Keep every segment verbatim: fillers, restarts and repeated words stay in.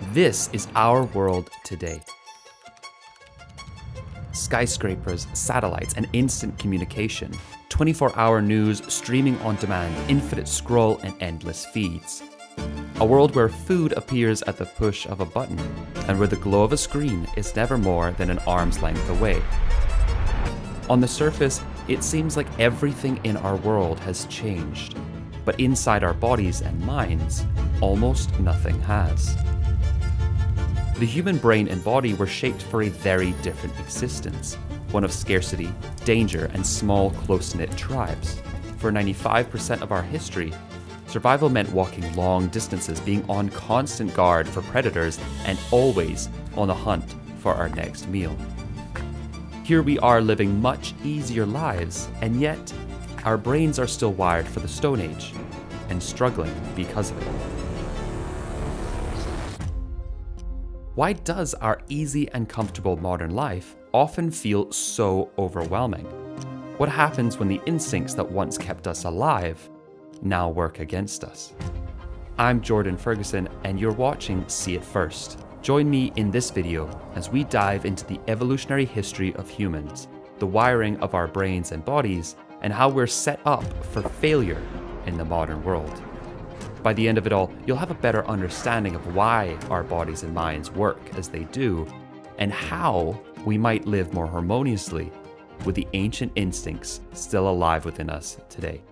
This is our world today. Skyscrapers, satellites, and instant communication, twenty-four hour news streaming on demand, infinite scroll, and endless feeds. A world where food appears at the push of a button, and where the glow of a screen is never more than an arm's length away. On the surface, it seems like everything in our world has changed, but inside our bodies and minds, almost nothing has. The human brain and body were shaped for a very different existence, one of scarcity, danger, and small, close-knit tribes. For ninety-five percent of our history, survival meant walking long distances, being on constant guard for predators, and always on the hunt for our next meal. Here we are living much easier lives, and yet our brains are still wired for the Stone Age, and struggling because of it. Why does our easy and comfortable modern life often feel so overwhelming? What happens when the instincts that once kept us alive now work against us? I'm Jordan Ferguson, and you're watching See It First. Join me in this video as we dive into the evolutionary history of humans, the wiring of our brains and bodies, and how we're set up for failure in the modern world. By the end of it all, you'll have a better understanding of why our bodies and minds work as they do, and how we might live more harmoniously with the ancient instincts still alive within us today.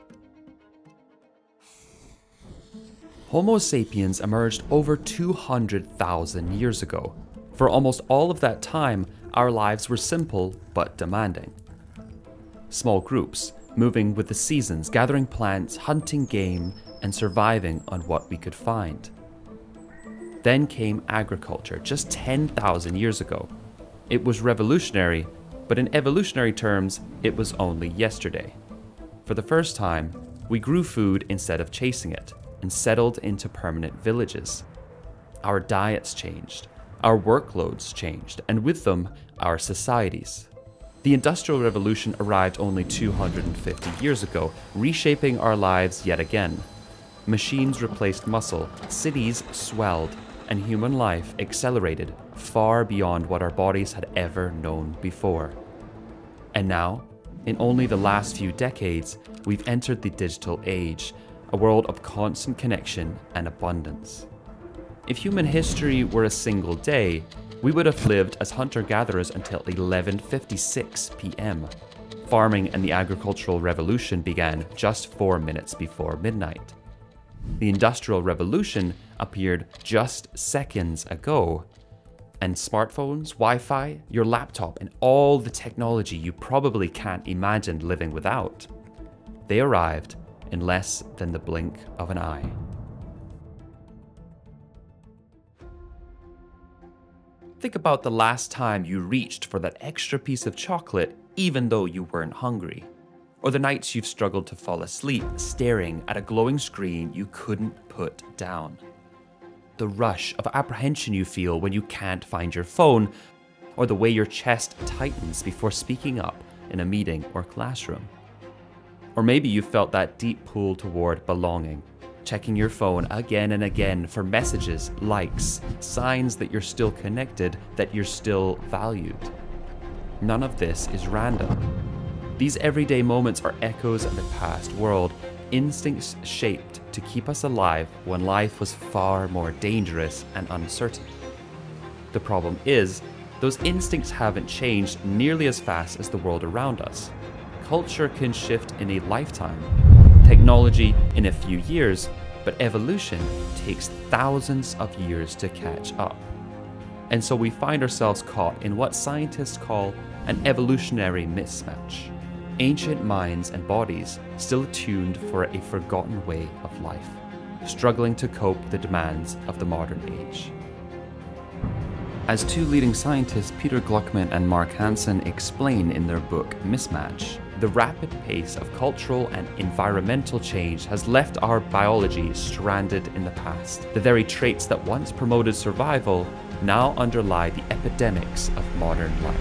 Homo sapiens emerged over two hundred thousand years ago. For almost all of that time, our lives were simple but demanding. Small groups, moving with the seasons, gathering plants, hunting game, and surviving on what we could find. Then came agriculture just ten thousand years ago. It was revolutionary, but in evolutionary terms, it was only yesterday. For the first time, we grew food instead of chasing it, and settled into permanent villages. Our diets changed, our workloads changed, and with them, our societies. The Industrial Revolution arrived only two hundred fifty years ago, reshaping our lives yet again. Machines replaced muscle, cities swelled, and human life accelerated far beyond what our bodies had ever known before. And now, in only the last few decades, we've entered the digital age, a world of constant connection and abundance. If human history were a single day, we would have lived as hunter-gatherers until eleven fifty-six p m Farming and the agricultural revolution began just four minutes before midnight. The Industrial Revolution appeared just seconds ago, and smartphones, Wi-Fi, your laptop, and all the technology you probably can't imagine living without, they arrived in less than the blink of an eye. Think about the last time you reached for that extra piece of chocolate even though you weren't hungry. Or the nights you've struggled to fall asleep staring at a glowing screen you couldn't put down. The rush of apprehension you feel when you can't find your phone, or the way your chest tightens before speaking up in a meeting or classroom. Or maybe you felt that deep pull toward belonging, checking your phone again and again for messages, likes, signs that you're still connected, that you're still valued. None of this is random. These everyday moments are echoes of the past world, instincts shaped to keep us alive when life was far more dangerous and uncertain. The problem is, those instincts haven't changed nearly as fast as the world around us. Culture can shift in a lifetime, technology in a few years, but evolution takes thousands of years to catch up. And so we find ourselves caught in what scientists call an evolutionary mismatch. Ancient minds and bodies still attuned for a forgotten way of life, struggling to cope with the demands of the modern age. As two leading scientists, Peter Gluckman and Mark Hanson, explain in their book Mismatch, the rapid pace of cultural and environmental change has left our biology stranded in the past. The very traits that once promoted survival now underlie the epidemics of modern life.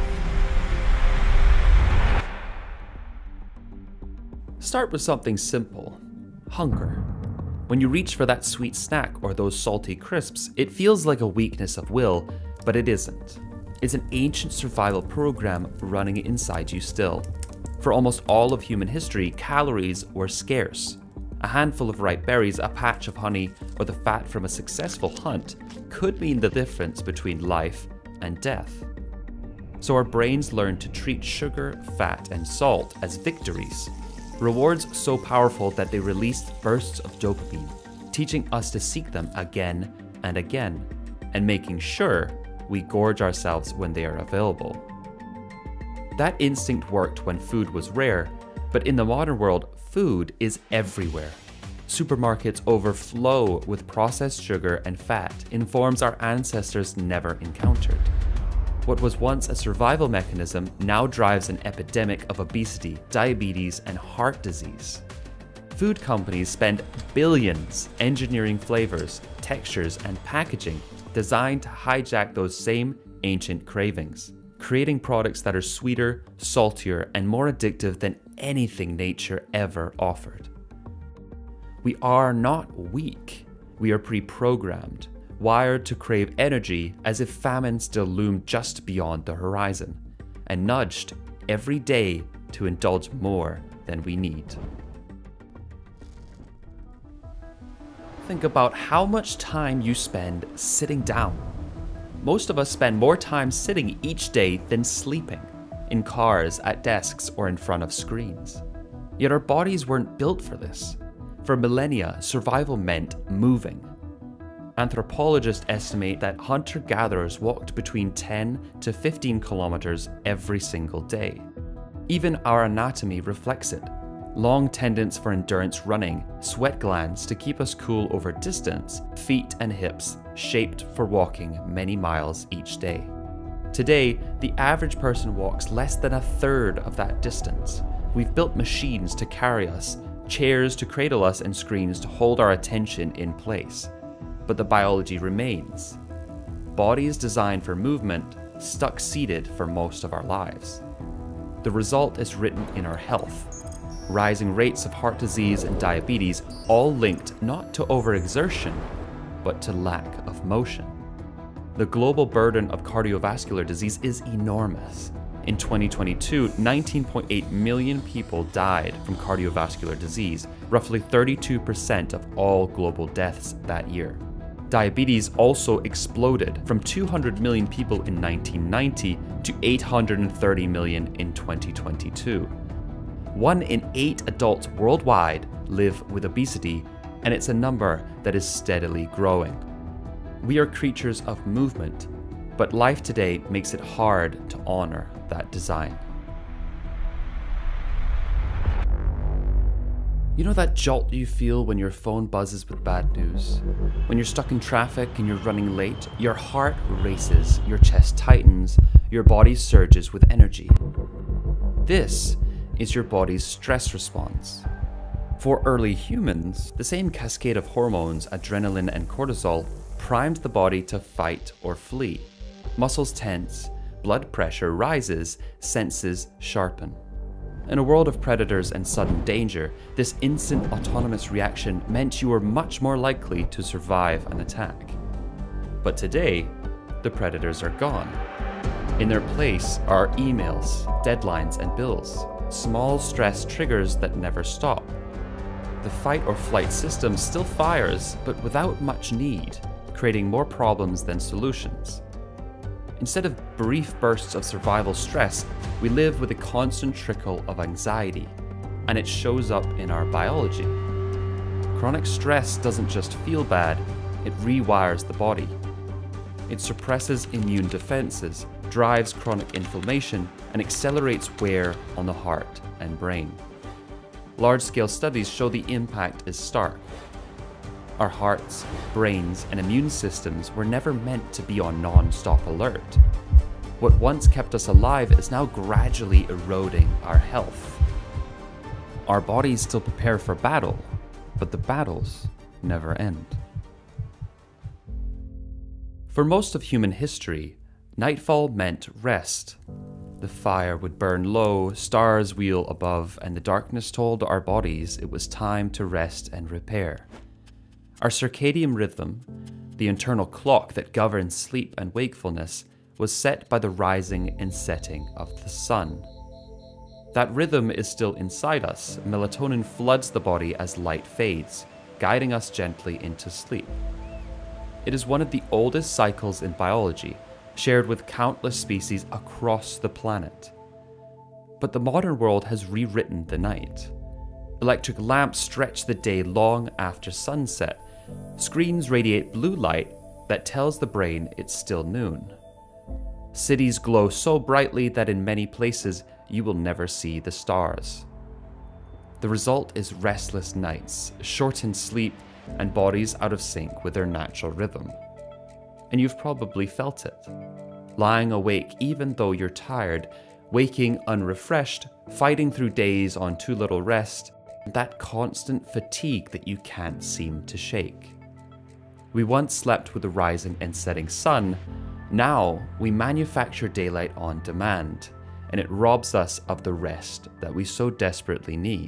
Start with something simple: hunger. When you reach for that sweet snack or those salty crisps, it feels like a weakness of will, but it isn't. It's an ancient survival program running inside you still. For almost all of human history, calories were scarce. A handful of ripe berries, a patch of honey, or the fat from a successful hunt could mean the difference between life and death. So our brains learn to treat sugar, fat, and salt as victories. Rewards so powerful that they released bursts of dopamine, teaching us to seek them again and again, and making sure we gorge ourselves when they are available. That instinct worked when food was rare, but in the modern world, food is everywhere. Supermarkets overflow with processed sugar and fat in forms our ancestors never encountered. What was once a survival mechanism now drives an epidemic of obesity, diabetes, and heart disease. Food companies spend billions engineering flavors, textures, and packaging designed to hijack those same ancient cravings, creating products that are sweeter, saltier, and more addictive than anything nature ever offered. We are not weak. We are pre-programmed, wired to crave energy as if famine still loomed just beyond the horizon, and nudged every day to indulge more than we need. Think about how much time you spend sitting down. Most of us spend more time sitting each day than sleeping, in cars, at desks, or in front of screens. Yet our bodies weren't built for this. For millennia, survival meant moving. Anthropologists estimate that hunter-gatherers walked between ten to fifteen kilometers every single day. Even our anatomy reflects it. Long tendons for endurance running, sweat glands to keep us cool over distance, feet and hips shaped for walking many miles each day. Today, the average person walks less than a third of that distance. We've built machines to carry us, chairs to cradle us, and screens to hold our attention in place. But the biology remains. Bodies designed for movement, stuck seated for most of our lives. The result is written in our health. Rising rates of heart disease and diabetes, all linked not to overexertion, but to lack of motion. The global burden of cardiovascular disease is enormous. In twenty twenty-two, nineteen point eight million people died from cardiovascular disease, roughly thirty-two percent of all global deaths that year. Diabetes also exploded from two hundred million people in nineteen ninety to eight hundred thirty million in twenty twenty-two. One in eight adults worldwide live with obesity, and it's a number that is steadily growing. We are creatures of movement, but life today makes it hard to honor that design. You know that jolt you feel when your phone buzzes with bad news? When you're stuck in traffic and you're running late, your heart races, your chest tightens, your body surges with energy. This is your body's stress response. For early humans, the same cascade of hormones, adrenaline and cortisol, primed the body to fight or flee. Muscles tense, blood pressure rises, senses sharpen. In a world of predators and sudden danger, this instant autonomous reaction meant you were much more likely to survive an attack. But today, the predators are gone. In their place are emails, deadlines, and bills, small stress triggers that never stop. The fight or flight system still fires, but without much need, creating more problems than solutions. Instead of brief bursts of survival stress, we live with a constant trickle of anxiety, and it shows up in our biology. Chronic stress doesn't just feel bad, it rewires the body. It suppresses immune defenses, drives chronic inflammation, and accelerates wear on the heart and brain. Large-scale studies show the impact is stark. Our hearts, brains, and immune systems were never meant to be on non-stop alert. What once kept us alive is now gradually eroding our health. Our bodies still prepare for battle, but the battles never end. For most of human history, nightfall meant rest. The fire would burn low, stars wheel above, and the darkness told our bodies it was time to rest and repair. Our circadian rhythm, the internal clock that governs sleep and wakefulness, was set by the rising and setting of the sun. That rhythm is still inside us. Melatonin floods the body as light fades, guiding us gently into sleep. It is one of the oldest cycles in biology, shared with countless species across the planet. But the modern world has rewritten the night. Electric lamps stretch the day long after sunset. Screens radiate blue light that tells the brain it's still noon. Cities glow so brightly that in many places you will never see the stars. The result is restless nights, shortened sleep, and bodies out of sync with their natural rhythm. And you've probably felt it. Lying awake even though you're tired, waking unrefreshed, fighting through days on too little rest, that constant fatigue that you can't seem to shake. We once slept with the rising and setting sun. Now we manufacture daylight on demand, and it robs us of the rest that we so desperately need.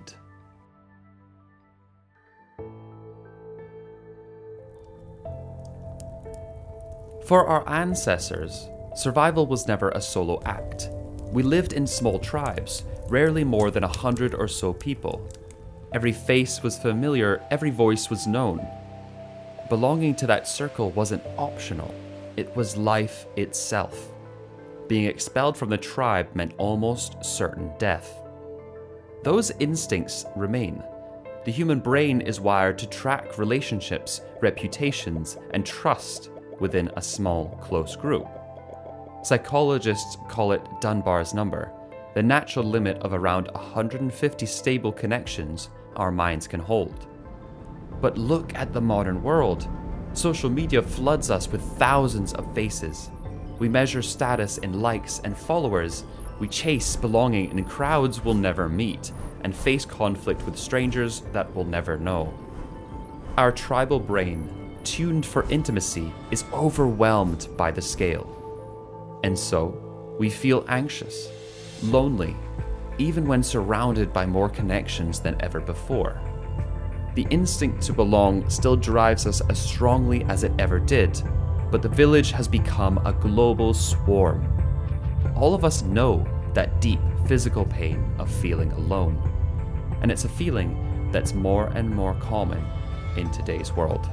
For our ancestors, survival was never a solo act. We lived in small tribes, rarely more than a hundred or so people. Every face was familiar, every voice was known. Belonging to that circle wasn't optional, it was life itself. Being expelled from the tribe meant almost certain death. Those instincts remain. The human brain is wired to track relationships, reputations, and trust within a small, close group. Psychologists call it Dunbar's number, the natural limit of around one hundred fifty stable connections our minds can hold. But look at the modern world. Social media floods us with thousands of faces. We measure status in likes and followers. We chase belonging in crowds we'll never meet, and face conflict with strangers that we'll never know. Our tribal brain, tuned for intimacy, is overwhelmed by the scale. And so, we feel anxious, lonely, even when surrounded by more connections than ever before. The instinct to belong still drives us as strongly as it ever did, but the village has become a global swarm. All of us know that deep physical pain of feeling alone, and it's a feeling that's more and more common in today's world.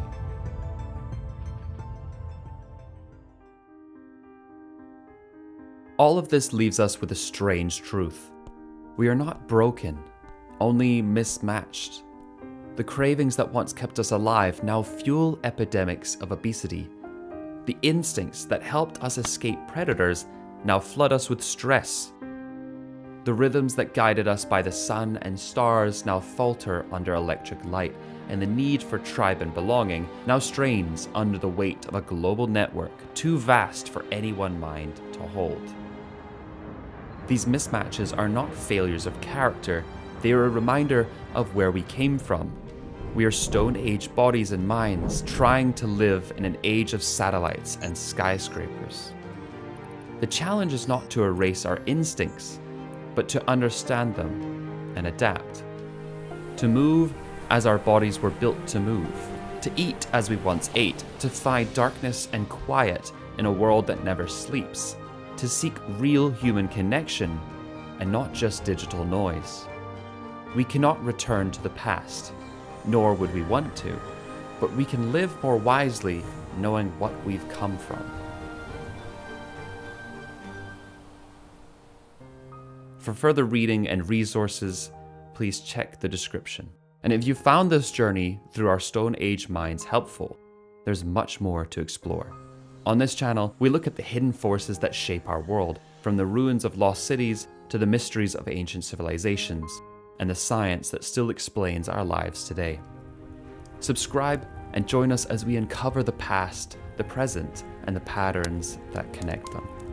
All of this leaves us with a strange truth. We are not broken, only mismatched. The cravings that once kept us alive now fuel epidemics of obesity. The instincts that helped us escape predators now flood us with stress. The rhythms that guided us by the sun and stars now falter under electric light, and the need for tribe and belonging now strains under the weight of a global network too vast for any one mind to hold. These mismatches are not failures of character, they are a reminder of where we came from. We are Stone Age bodies and minds trying to live in an age of satellites and skyscrapers. The challenge is not to erase our instincts, but to understand them and adapt. To move as our bodies were built to move. To eat as we once ate. To find darkness and quiet in a world that never sleeps. To seek real human connection and not just digital noise. We cannot return to the past, nor would we want to, but we can live more wisely knowing what we've come from. For further reading and resources, please check the description. And if you found this journey through our Stone Age minds helpful, there's much more to explore. On this channel, we look at the hidden forces that shape our world, from the ruins of lost cities to the mysteries of ancient civilizations, and the science that still explains our lives today. Subscribe and join us as we uncover the past, the present, and the patterns that connect them.